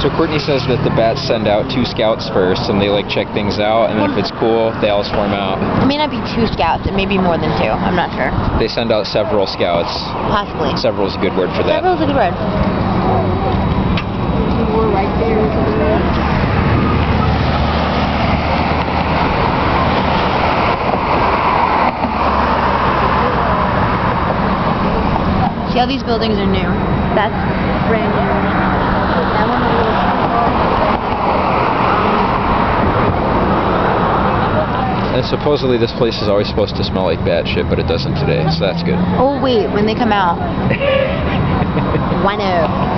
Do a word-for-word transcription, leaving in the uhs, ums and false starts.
So Courtney says that the bats send out two scouts first, and they like check things out, and then if it's cool, they all swarm out. It may not be two scouts, it may be more than two. I'm not sure. They send out several scouts. Possibly. Several is a good word for that. Several is a good word. We're right there. See how these buildings are new? That's brand new. That one was And supposedly this place is always supposed to smell like bat shit, but it doesn't today, so that's good. Oh wait, when they come out. Why no?